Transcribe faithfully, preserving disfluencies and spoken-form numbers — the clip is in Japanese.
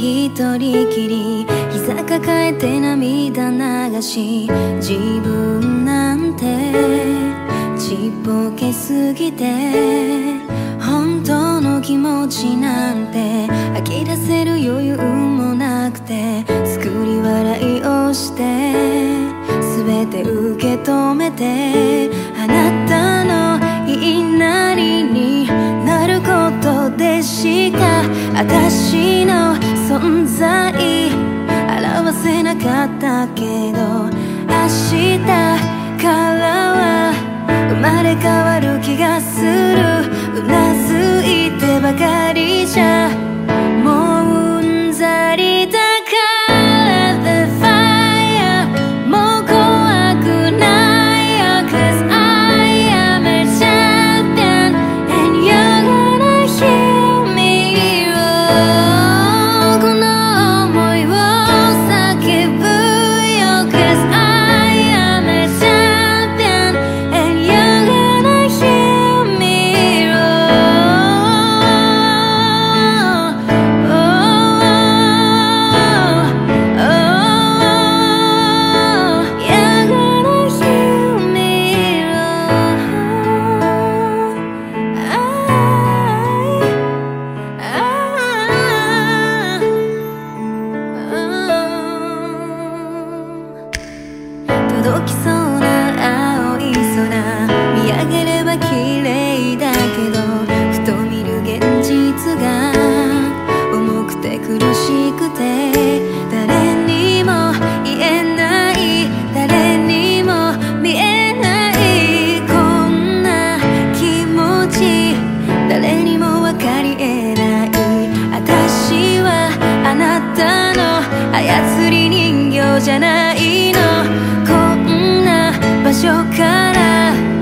一人きり膝抱えて涙流し、自分なんてちっぽけすぎて本当の気持ちなんて吐き出せる余裕もなくて、作り笑いをして全て受け止めて、あなたの言いなりになることでしか私の存在表せなかったけど、明日からは生まれ変わる気がする。うなずいてばかりじゃもううんざりだから The fire もう怖くないよ Cause I am a champion and you're gonna hear me roar この想いを叫ぶよ Cause I am a champion and you're gonna hear me roar届きそうな青い空見上げれば綺麗だけど、ふと見る現実が重くて苦しくて、誰にも言えない、誰にも見えない、こんな気持ち誰にも分かりえない。私はあなたの操り人形じゃないの、こんな場所から